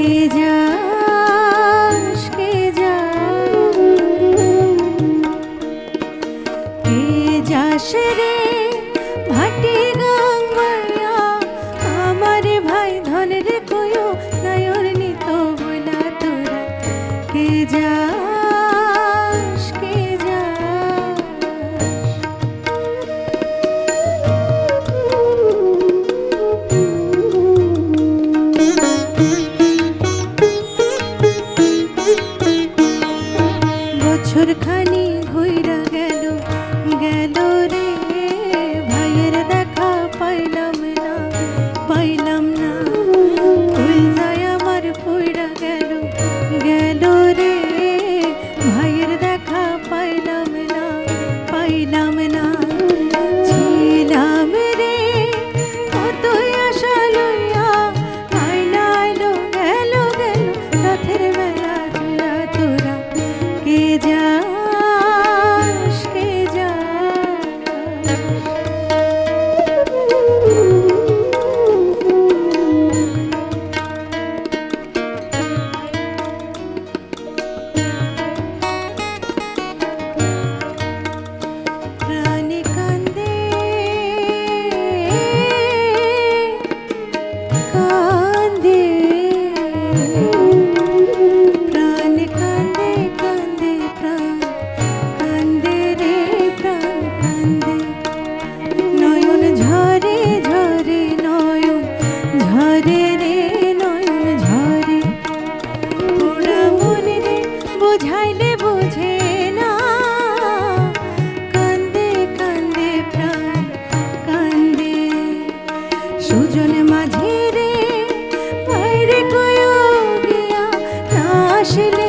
যাস রে ভাটি গঙ্গায়া আমার ভাই ধনের কয়ো নয়র নিত বলা তোরা কে যাস কে যাস বছর খানি ঘুইরা গেল গেল রে ভাইয়ের দেখা পাইলাম না কই যায় আমার পইড়া গেল গেল রে ভাইয়ের দেখা পাইলাম না ছিলাম রে কতই আশা লইয়া আইলা আইলো গেল রাতের বেলা তোরা কে যা বুঝাইলে বুঝে না কান্দে কান্দে প্রাণ কান্দে সুজন মাঝে রে বাইরে কয়ো গিয়া না আসলে